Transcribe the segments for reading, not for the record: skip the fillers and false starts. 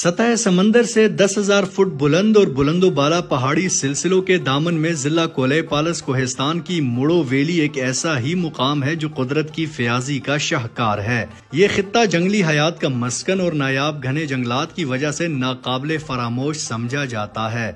سطح سمندر سے 10,000 فٹ بلند اور بلند و بالا پہاڑی سلسلوں کے دامن میں ضلع کولے پالس کوہستان کی مڑو ویلی ایک ایسا ہی مقام ہے جو قدرت کی فیاضی کا شاہکار ہے۔ یہ خطہ جنگلی حیات کا مسکن اور نایاب گھنے جنگلات کی وجہ سے ناقابل فراموش سمجھا جاتا ہے۔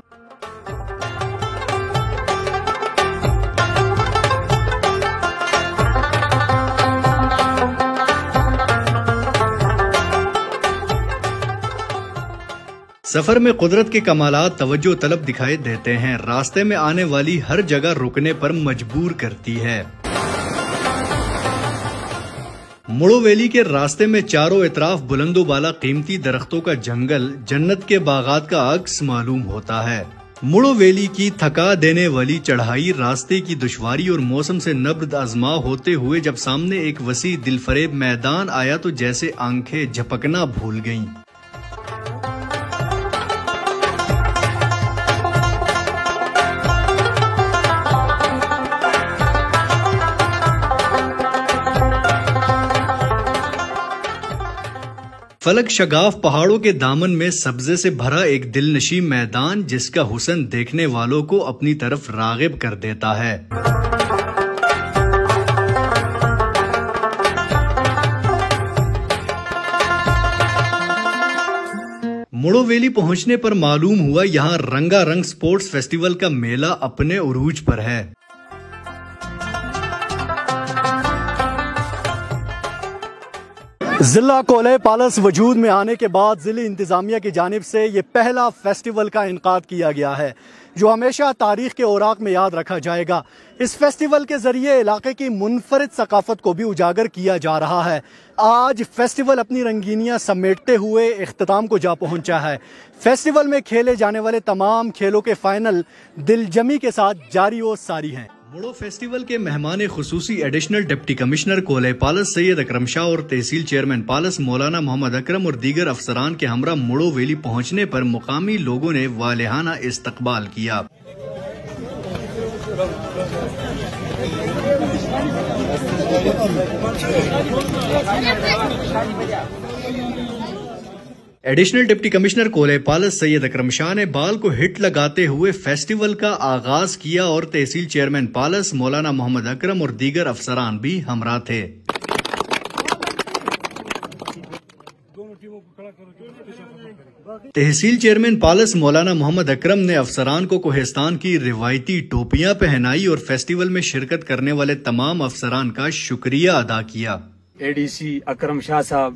سفر میں قدرت کے کمالات توجہ طلب دکھائی دیتے ہیں، راستے میں آنے والی ہر جگہ رکنے پر مجبور کرتی ہے۔ مڑو ویلی کے راستے میں چاروں اطراف بلند و بالا قیمتی درختوں کا جنگل جنت کے باغات کا عکس معلوم ہوتا ہے۔ مڑو ویلی کی تھکا دینے والی چڑھائی، راستے کی دشواری اور موسم سے نبرد آزما ہوتے ہوئے جب سامنے ایک وسیع دل فریب میدان آیا تو جیسے آنکھیں جھپکنا بھول گئیں۔ فلک شگاف پہاڑوں کے دامن میں سبزے سے بھرا ایک دلنشیں میدان جس کا حسن دیکھنے والوں کو اپنی طرف راغب کر دیتا ہے۔ مڑو ویلی پہنچنے پر معلوم ہوا یہاں رنگا رنگ سپورٹس فیسٹیول کا میلہ اپنے عروج پر ہے۔ ضلع کولے پالس وجود میں آنے کے بعد ضلع انتظامیہ کی جانب سے یہ پہلا فیسٹیول کا انعقاد کیا گیا ہے جو ہمیشہ تاریخ کے اوراق میں یاد رکھا جائے گا۔ اس فیسٹیول کے ذریعے علاقے کی منفرد ثقافت کو بھی اجاگر کیا جا رہا ہے۔ آج فیسٹیول اپنی رنگینیاں سمیٹتے ہوئے اختتام کو جا پہنچا ہے۔ فیسٹیول میں کھیلے جانے والے تمام کھیلوں کے فائنل دل جمی کے ساتھ جاری و ساری ہیں۔ مڑو فیسٹیول کے مہمان خصوصی ایڈیشنل ڈپٹی کمشنر کولے پالس سید اکرم شاہ اور تحصیل چیئرمین پالس مولانا محمد اکرم اور دیگر افسران کے ہمراہ مڑو ویلی پہنچنے پر مقامی لوگوں نے والہانہ استقبال کیا۔ ایڈیشنل ڈپٹی کمشنر کولے پالس سید اکرم شاہ نے بال کو ہٹ لگاتے ہوئے فیسٹیول کا آغاز کیا اور تحصیل چیئرمین پالس مولانا محمد اکرم اور دیگر افسران بھی ہمراہ تھے۔ تحصیل چیئرمین پالس مولانا محمد اکرم نے افسران کو کوہستان کی روایتی ٹوپیاں پہنائی اور فیسٹیول میں شرکت کرنے والے تمام افسران کا شکریہ ادا کیا۔ اے ڈی سی اکرم شاہ صاحب،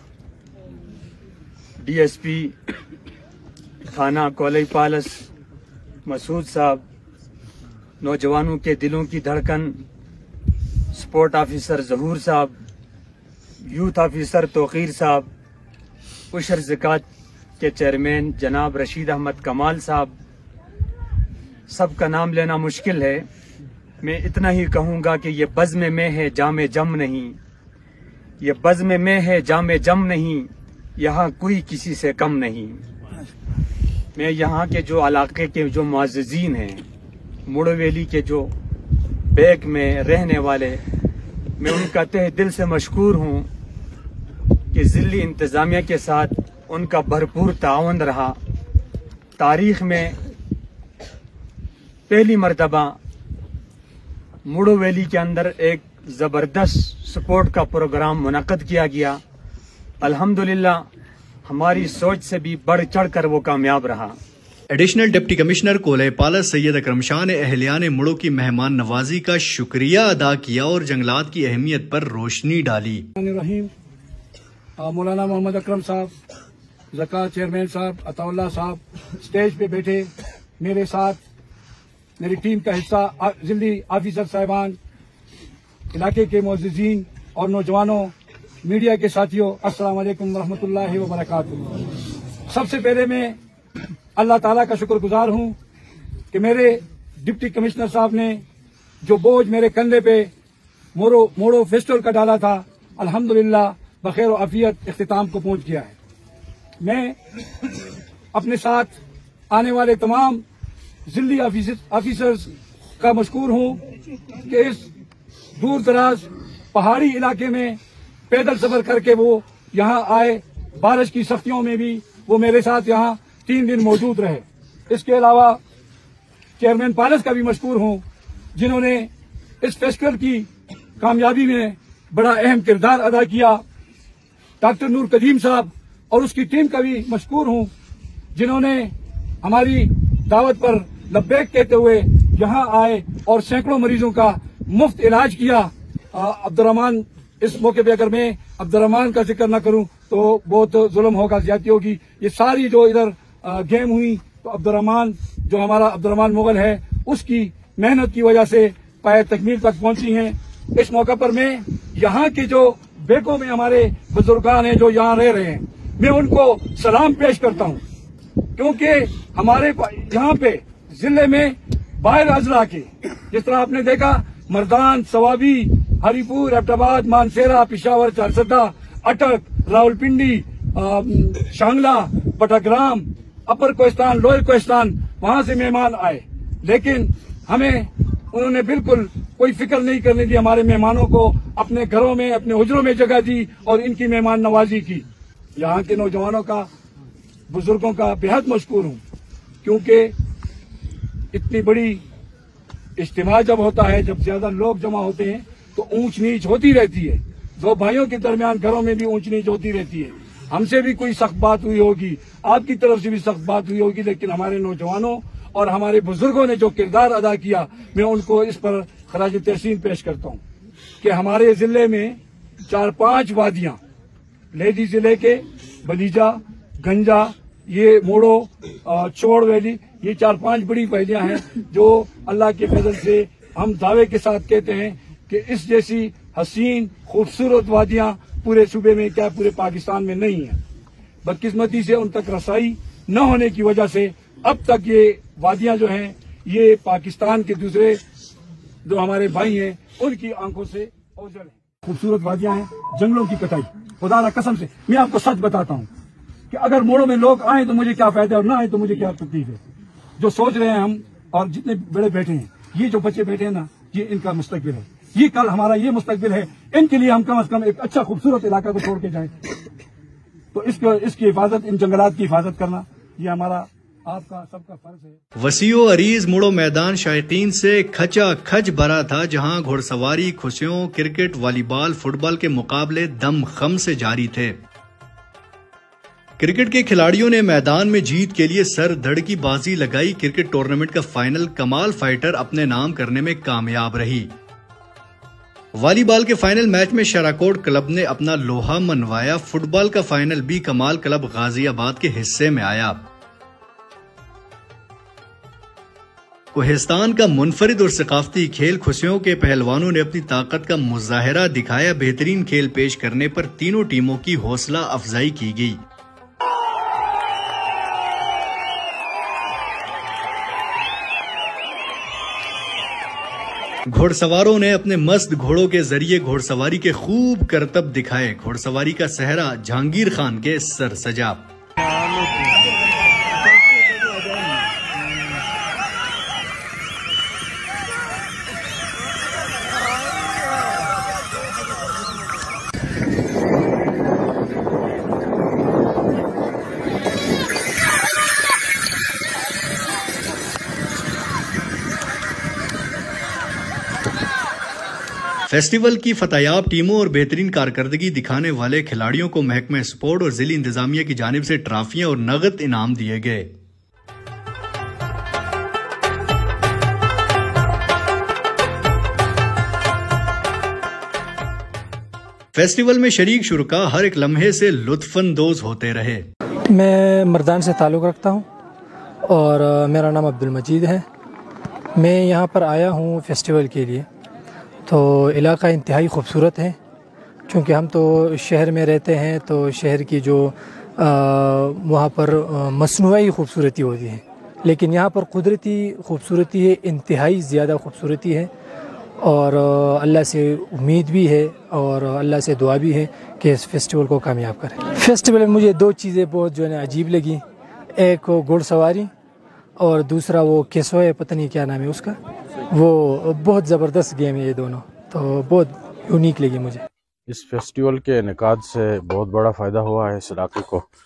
ڈی ایس پی تھانہ کولے پالس مسعود صاحب، نوجوانوں کے دلوں کی دھڑکن سپورٹ آفیسر ظہور صاحب، یوتھ آفیسر توقیر صاحب، عشر زکوٰۃ کے چیئرمین جناب رشید احمد کمال صاحب، سب کا نام لینا مشکل ہے۔ میں اتنا ہی کہوں گا کہ یہ بزم میں ہے جام جم نہیں، یہ بزم میں ہے جام جم نہیں، یہاں کوئی کسی سے کم نہیں۔ میں یہاں کے جو علاقے کے جو معززین ہیں، مڑو ویلی کے جو بیک میں رہنے والے، میں ان کا تہ دل سے مشکور ہوں کہ ضلعی انتظامیہ کے ساتھ ان کا بھرپور تعاون رہا۔ تاریخ میں پہلی مرتبہ مڑو ویلی کے اندر ایک زبردست سپورٹ کا پروگرام منعقد کیا گیا۔ الحمدللہ ہماری سوچ سے بھی بڑھ چڑھ کر وہ کامیاب رہا۔ ایڈیشنل ڈپٹی کمشنر کولے پالس سید اکرم شاہ نے اہلیان مڑو کی مہمان نوازی کا شکریہ ادا کیا اور جنگلات کی اہمیت پر روشنی ڈالی۔ مولانا محمد اکرم صاحب، زکوٰۃ چیئرمین صاحب، عطا اللہ صاحب اسٹیج پہ بیٹھے، میرے ساتھ میری ٹیم کا حصہ ضلعی آفیسر صاحبان، علاقے کے معززین اور نوجوانوں، میڈیا کے ساتھیوں، السلام علیکم ورحمۃ اللہ وبرکاتہ۔ سب سے پہلے میں اللہ تعالیٰ کا شکر گزار ہوں کہ میرے ڈپٹی کمشنر صاحب نے جو بوجھ میرے کندھے پہ موڑو فیسٹیول کا ڈالا تھا، الحمدللہ بخیر و عافیت اختتام کو پہنچ گیا ہے۔ میں اپنے ساتھ آنے والے تمام ضلعی آفیسرز کا مشکور ہوں کہ اس دور دراز پہاڑی علاقے میں پیدل سفر کر کے وہ یہاں آئے، بارش کی سختیوں میں بھی وہ میرے ساتھ یہاں 3 دن موجود رہے. اس کے علاوہ چیئرمین پالس کا بھی مشکور ہوں جنہوں نے اس فیسٹیول کی کامیابی میں بڑا اہم کردار ادا کیا. ڈاکٹر نور قدیم صاحب اور اس کی ٹیم کا بھی مشکور ہوں جنہوں نے ہماری دعوت پر لبیک کہتے ہوئے یہاں آئے اور سینکڑوں مریضوں کا مفت علاج کیا. عبد الرحمان، اس موقع پہ اگر میں عبد الرحمان کا ذکر نہ کروں تو بہت ظلم ہوگا، زیادتی ہوگی. یہ ساری جو ادھر گیم ہوئی تو عبد الرحمان جو ہمارا عبد الرحمان مغل ہے اس کی محنت کی وجہ سے پائے تکمیل تک پہنچی ہیں. اس موقع پر میں یہاں کے جو بیٹوں میں ہمارے بزرگان ہیں جو یہاں رہ رہے ہیں، میں ان کو سلام پیش کرتا ہوں، کیونکہ ہمارے یہاں پہ ضلع میں باہر اضلاع کے جس طرح آپ نے دیکھا مردان، سوابی، ہری پور، Abbottabad, Mansehra, Peshawar, Charsadda, Attock, Rawalpindi, Shangla, Battagram, upper Kohistan, lower Kohistan, وہاں سے مہمان آئے، لیکن ہمیں انہوں نے بالکل کوئی فکر نہیں کرنے دی. ہمارے مہمانوں کو اپنے گھروں میں، اپنے حجروں میں جگہ دی اور ان کی مہمان نوازی کی. یہاں کے نوجوانوں کا، بزرگوں کا بہت مشکور ہوں، کیونکہ اتنی بڑی اجتماع جب ہوتا ہے، جب زیادہ لوگ جمع ہوتے ہیں تو اونچ نیچ ہوتی رہتی ہے. 2 بھائیوں کے درمیان گھروں میں بھی اونچ نیچ ہوتی رہتی ہے. ہم سے بھی کوئی سخت بات ہوئی ہوگی، آپ کی طرف سے بھی سخت بات ہوئی ہوگی، لیکن ہمارے نوجوانوں اور ہمارے بزرگوں نے جو کردار ادا کیا، میں ان کو اس پر خراج تحسین پیش کرتا ہوں کہ ہمارے ضلع میں 4-5 وادیاں، لیڈی ضلع کے بلیجا، گنجا، یہ موڑو، چوڑ ویلی، یہ 4-5 بڑی وادیاں ہیں جو اللہ کے فضل سے ہم دعوے کے ساتھ کہتے ہیں کہ اس جیسی حسین خوبصورت وادیاں پورے صوبے میں کیا پورے پاکستان میں نہیں ہیں. بدقسمتی سے ان تک رسائی نہ ہونے کی وجہ سے اب تک یہ وادیاں جو ہیں یہ پاکستان کے دوسرے جو ہمارے بھائی ہیں ان کی آنکھوں سے اوجھل ہیں. خوبصورت وادیاں ہیں، جنگلوں کی کٹائی. خدا را قسم سے میں آپ کو سچ بتاتا ہوں کہ اگر موڑوں میں لوگ آئیں تو مجھے کیا فائدہ ہے اور نہ آئیں تو مجھے کیا تکلیف ہے. جو سوچ رہے ہیں ہم اور جتنے بڑے بیٹھے ہیں، یہ جو بچے بیٹھے ہیں نا، یہ ان کا مستقبل ہے، یہ کل ہمارا یہ مستقبل ہے. ان کے لیے ہم کم از کم ایک اچھا خوبصورت علاقہ کو چھوڑ کے جائیں. تو اس کی حفاظت، ان جنگلات کی حفاظت کرنا یہ ہمارا آپ کا سب کا فرض ہے. وسیع و عریض موڑو میدان شائقین سے کھچا کھچ بھرا تھا، جہاں گھڑ سواری، کھسیوں، کرکٹ، والی بال، فٹ بال کے مقابلے دم خم سے جاری تھے. کرکٹ کے کھلاڑیوں نے میدان میں جیت کے لیے سر دھڑ کی بازی لگائی. کرکٹ ٹورنامنٹ کا فائنل کمال فائٹر اپنے نام کرنے میں کامیاب رہی. والی بال کے فائنل میچ میں شراکوٹ کلب نے اپنا لوہا منوایا. فٹ بال کا فائنل بھی کمال کلب غازی آباد کے حصے میں آیا. کوہستان کا منفرد اور ثقافتی کھیل کھسیوں کے پہلوانوں نے اپنی طاقت کا مظاہرہ دکھایا. بہترین کھیل پیش کرنے پر تینوں ٹیموں کی حوصلہ افزائی کی گئی. گھوڑ سواروں نے اپنے مست گھوڑوں کے ذریعے گھوڑ سواری کے خوب کرتب دکھائے. گھوڑ سواری کا صحرا جہانگیر خان کے سر سجا. فیسٹیول کی فتح یاب ٹیموں اور بہترین کارکردگی دکھانے والے کھلاڑیوں کو محکمہ سپورٹ اور ضلعی انتظامیہ کی جانب سے ٹرافیاں اور نقد انعام دیے گئے. فیسٹیول میں شریک شرکا ہر ایک لمحے سے لطف اندوز ہوتے رہے. میں مردان سے تعلق رکھتا ہوں اور میرا نام عبد المجید ہے. میں یہاں پر آیا ہوں فیسٹیول کے لیے. تو علاقہ انتہائی خوبصورت ہے، چونکہ ہم تو شہر میں رہتے ہیں تو شہر کی جو وہاں پر مصنوعی خوبصورتی ہوتی ہے، لیکن یہاں پر قدرتی خوبصورتی ہے، انتہائی زیادہ خوبصورتی ہے. اور اللہ سے امید بھی ہے اور اللہ سے دعا بھی ہے کہ اس فیسٹیول کو کامیاب کریں. فیسٹیول میں مجھے 2 چیزیں بہت جو ہے عجیب لگی. ایک وہ گھوڑ سواری اور دوسرا وہ کیسو ہے، پتہ نہیں کیا نام ہے اس کا. وہ بہت زبردست گیم ہے یہ دونوں، تو بہت یونیک لگی مجھے. اس فیسٹیول کے انعقاد سے بہت بڑا فائدہ ہوا ہے اس علاقے کو.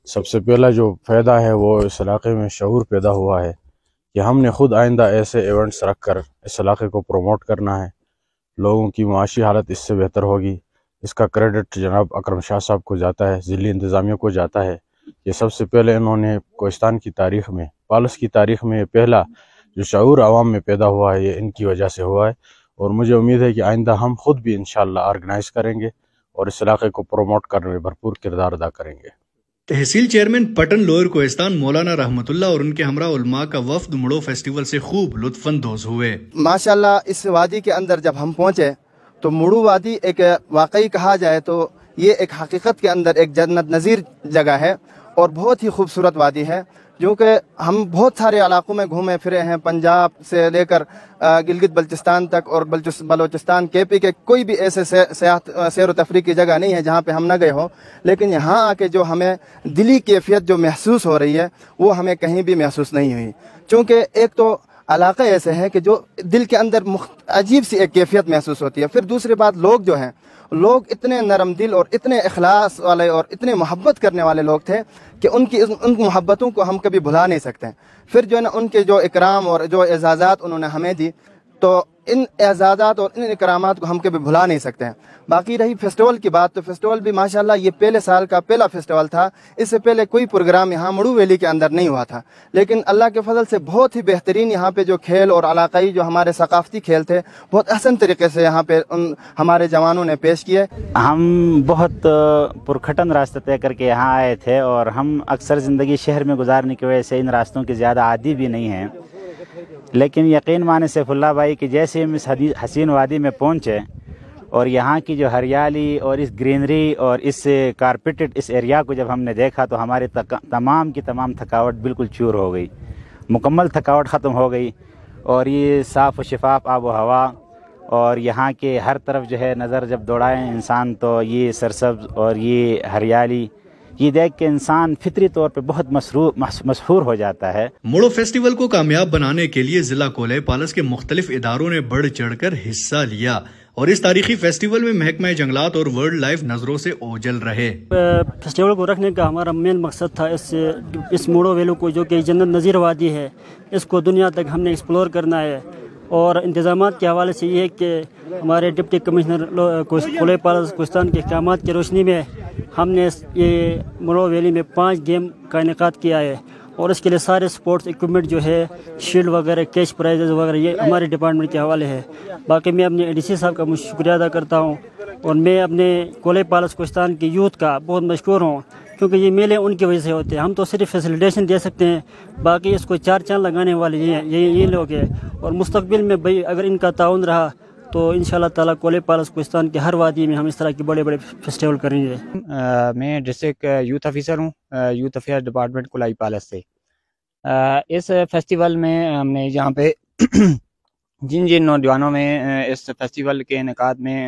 سب سے پہلا جو فائدہ ہے وہ اس علاقے میں شعور پیدا ہوا ہے کہ ہم نے خود آئندہ ایسے ایونٹس رکھ کر اس علاقے کو پروموٹ کرنا ہے. لوگوں کی معاشی حالت اس سے بہتر ہوگی. اس کا کریڈٹ جناب اکرم شاہ صاحب کو جاتا ہے, ضلعی انتظامیہ کو جاتا ہے. یہ سب سے پہلے انہوں نے کوہستان کی تاریخ میں, پالس کی تاریخ میں پہلا جو شعور عوام میں پیدا ہوا ہے یہ ان کی وجہ سے ہوا ہے. اور مجھے امید ہے کہ آئندہ ہم خود بھی انشاءاللہ آرگنائز کریں گے اور اس علاقے کو پروموٹ کرنے میں بھرپور کردار ادا کریں گے. تحصیل چیئرمین پٹن لوئر کوہستان مولانا رحمت اللہ اور ان کے ہمراہ علماء کا وفد مڑو فیسٹیول سے خوب لطف اندوز ہوئے. ماشاءاللہ اس وادی کے اندر جب ہم پہنچے تو مڑو وادی ایک واقعی کہا جائے تو یہ ایک حقیقت کے اندر ایک جنت نظیر جگہ ہے اور بہت ہی خوبصورت وادی ہے. جو کہ ہم بہت سارے علاقوں میں گھومے پھرے ہیں, پنجاب سے لے کر گلگت بلتستان تک اور بلوچستان کے پی کے کوئی بھی ایسے سیر و تفریح کی جگہ نہیں ہے جہاں پہ ہم نہ گئے ہوں. لیکن یہاں آ کے جو ہمیں دلی کیفیت جو محسوس ہو رہی ہے وہ ہمیں کہیں بھی محسوس نہیں ہوئی. چونکہ ایک تو علاقے ایسے ہیں کہ جو دل کے اندر عجیب سی ایک کیفیت محسوس ہوتی ہے. پھر دوسری بات, لوگ جو ہیں لوگ اتنے نرم دل اور اتنے اخلاص والے اور اتنے محبت کرنے والے لوگ تھے کہ ان محبتوں کو ہم کبھی بھلا نہیں سکتے. پھر جو ہے نا ان کے جو اکرام اور جو اعزازات انہوں نے ہمیں دی تو ان اعزازات اور ان اکرامات کو ہم کبھی بھلا نہیں سکتے ہیں. باقی رہی فیسٹیول کی بات تو فیسٹیول بھی ماشاءاللہ یہ پہلے سال کا پہلا فیسٹیول تھا. اس سے پہلے کوئی پروگرام یہاں مڑو ویلی کے اندر نہیں ہوا تھا. لیکن اللہ کے فضل سے بہت ہی بہترین یہاں پہ جو کھیل اور علاقائی جو ہمارے ثقافتی کھیل تھے بہت احسن طریقے سے یہاں پہ ہمارے جوانوں نے پیش کیے. ہم بہت پرکھٹن راستہ طے کر کے یہاں آئے تھے اور ہم اکثر زندگی شہر میں گزارنے کی وجہ سے ان راستوں کے زیادہ عادی بھی نہیں ہیں. لیکن یقین مانے سیف اللہ بھائی کہ جیسے ہم اس حسین وادی میں پہنچے اور یہاں کی جو ہریالی اور اس گرینری اور اس کارپیٹڈ اس ایریا کو جب ہم نے دیکھا تو ہماری تمام کی تمام تھکاوٹ بالکل چور ہو گئی, مکمل تھکاوٹ ختم ہو گئی. اور یہ صاف و شفاف آب و ہوا اور یہاں کے ہر طرف جو ہے نظر جب دوڑائیں انسان تو یہ سرسبز اور یہ ہریالی یہ دیکھ کے انسان فطری طور پہ بہت مسحور ہو جاتا ہے. مڑو فیسٹیول کو کامیاب بنانے کے لیے ضلع کولے پالس کے مختلف اداروں نے بڑھ چڑھ کر حصہ لیا اور اس تاریخی فیسٹیول میں محکمہ جنگلات اور ورلڈ لائف نظروں سے اوجل رہے. فیسٹیول کو رکھنے کا ہمارا مین مقصد تھا اس مڑو ویلو کو جو کہ جنت نظیر وادی ہے اس کو دنیا تک ہم نے ایکسپلور کرنا ہے. اور انتظامات کے حوالے سے یہ ہے کہ ہمارے ڈپٹی کمشنر کولے پالس کوہستان کے احکامات کی روشنی میں ہم نے یہ مڑو ویلی میں 5 گیم کا انعقاد کیا ہے اور اس کے لیے سارے سپورٹس ایکوپمنٹ جو ہے شیلڈ وغیرہ کیش پرائزز وغیرہ یہ ہمارے ڈپارٹمنٹ کے حوالے ہے. باقی میں اپنے ADC صاحب کا شکریہ ادا کرتا ہوں اور میں اپنے کولے پالس کوہستان کی یوتھ کا بہت مشکور ہوں کیونکہ یہ میلے ان کی وجہ سے ہوتے ہیں. ہم تو صرف فیسیلیٹیشن دے سکتے ہیں, باقی اس کو 4 چاند لگانے والے یہ لوگ ہیں. اور مستقبل میں بھائی اگر ان کا تعاون رہا تو انشاءاللہ تعالیٰ کولے پالس کوہستان کے ہر وادی میں ہم اس طرح کے بڑے بڑے فیسٹیول کریں گے. میں ڈسٹرکٹ یوتھ آفیسر ہوں, youth affair department Kolai Palas سے. اس فیسٹیول میں ہم نے یہاں پہ جن نوجوانوں میں اس فیسٹیول کے انعقاد میں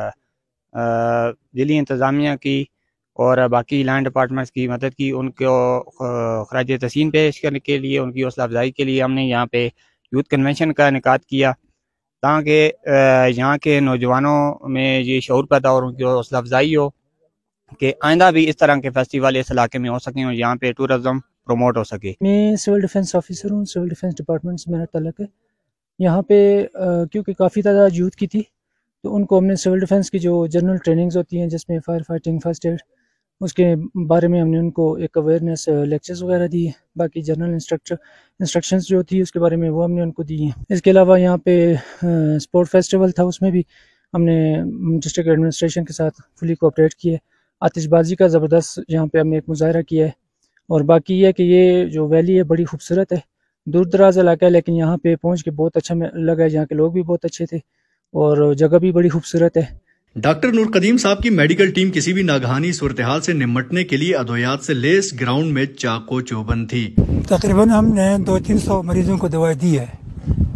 ضلعی انتظامیہ کی اور باقی لائن ڈپارٹمنٹس کی مدد کی, ان کو خراج تحسین پیش کرنے کے لیے ان کی حوصلہ افزائی کے لیے ہم نے یہاں پہ یوتھ کنونشن کا انعقاد کیا تاکہ یہاں کے نوجوانوں میں یہ شعور پیدا ہو اور ان کی حوصلہ افزائی ہو کہ آئندہ بھی اس طرح کے فیسٹیول اس علاقے میں ہو سکیں اور یہاں پہ ٹورزم پروموٹ ہو سکے. میں سول ڈیفنس آفیسر ہوں, سول ڈیفنس ڈپارٹمنٹ سے میرا تعلق ہے. یہاں پہ کیونکہ کافی تعداد یوتھ کی تھی تو ان کو ہم نے سول ڈیفنس کی جو جنرل ٹریننگز ہوتی ہیں جس میں فائر فائٹنگ, فرسٹ ایڈ, اس کے بارے میں ہم نے ان کو ایک اویئرنیس لیکچرز وغیرہ دی ہے. باقی جنرل انسٹرکشنز جو تھی اس کے بارے میں وہ ہم نے ان کو دی ہیں. اس کے علاوہ یہاں پہ اسپورٹ فیسٹیول تھا, اس میں بھی ہم نے ڈسٹرکٹ ایڈمنسٹریشن کے ساتھ فلی کوآپریٹ کیے. آتش بازی کا زبردست یہاں پہ ہم نے ایک مظاہرہ کیا ہے. اور باقی یہ کہ یہ جو ویلی ہے بڑی خوبصورت ہے, دور دراز علاقہ ہے, لیکن یہاں پہ پہنچ کے بہت اچھا لگا. یہاں کے لوگ بھی بہت اچھے تھے اور جگہ بھی بڑی خوبصورت ہے. ڈاکٹر نور قدیم صاحب کی میڈیکل ٹیم کسی بھی ناگہانی صورتحال سے نمٹنے کے لیے ادویات سے لیس گراؤنڈ میں چاق و چوبند تھی. تقریباً ہم نے 200-300 مریضوں کو دوائی دی ہے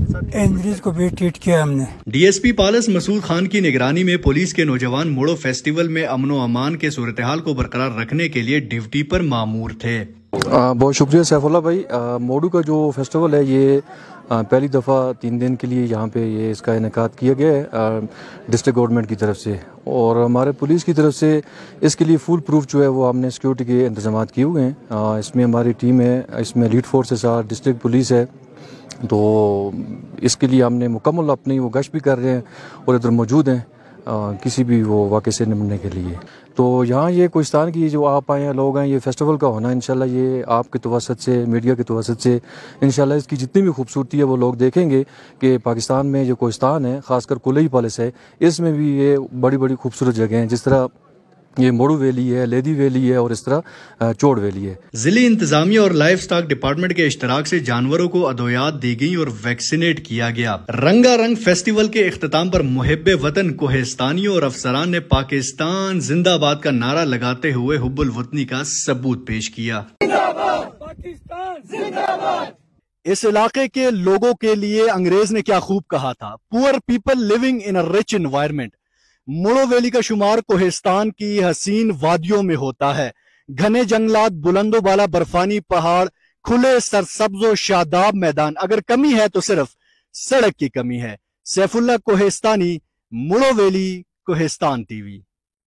मरीज को भी ट्रीट किया हमने। DSP पालस मसूद खान की निगरानी में पुलिस के नौजवान मोड़ो फेस्टिवल में अमन व अमान के सूरत हाल को बरकरार रखने के लिए ड्यूटी पर मामूर थे। बहुत शुक्रिया सैफुल्लाह भाई। मोडू का जो फेस्टिवल है ये पहली दफ़ा 3 दिन के लिए यहाँ पे ये इसका इनेकाद किया गया है डिस्ट्रिक्ट गवर्नमेंट की तरफ से, और हमारे पुलिस की तरफ से इसके लिए फुल प्रूफ जो है वो हमने सिक्योरिटी के इंतजाम किए हुए हैं। इसमें हमारी टीम है, इसमें लीड फोर्स है, साथ डिस्ट्रिक्ट पुलिस है, तो इसके लिए हमने मुकम्मल अपनी वो गश्त भी कर रहे हैं और इधर मौजूद हैं किसी भी वो वाक़े से निपटने के लिए। तो यहाँ ये कोहिस्तान की जो आप आए हैं लोग हैं, ये फेस्टिवल का होना इंशाल्लाह ये आपके तवसत से, मीडिया के तवसत से इंशाल्लाह इसकी जितनी भी खूबसूरती है वो लोग देखेंगे कि पाकिस्तान में जो कोहिस्तान है, ख़ासकर कोलई पैलेस है, इसमें भी ये बड़ी बड़ी खूबसूरत जगह हैं, जिस तरह ये मोड़ू वैली है, लेदी वैली है और इस तरह चोड़ वैली है। जिले इंतजामिया और लाइफ स्टॉक डिपार्टमेंट के इश्तराक से जानवरों को अदवियात दी गई और वैक्सीनेट किया गया। रंगारंग फेस्टिवल के इख्तिताम पर मुहिब्बे वतन कोहिस्तानियों और अफसरान ने पाकिस्तान जिंदाबाद का नारा लगाते हुए हुब्बुल वतनी का सबूत पेश किया। पाकिस्तान जिंदाबाद। इस इलाके के लोगों के लिए अंग्रेज ने क्या खूब कहा था, poor people living in a rich environment. Moro valley का शुमार कोहिस्तान की हसीन वादियों में होता है। घने जंगलात, बुलंदो बाला बर्फानी पहाड़, खुले सरसब्जो शादाब मैदान। अगर कमी है तो सिर्फ सड़क की कमी है। Saifullah Kohistani, Moro valley, Kohistan TV।